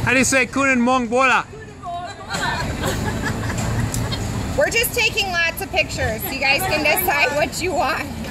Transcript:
How do you say kunin mong bola? We're just taking lots of pictures. You guys can decide what you want.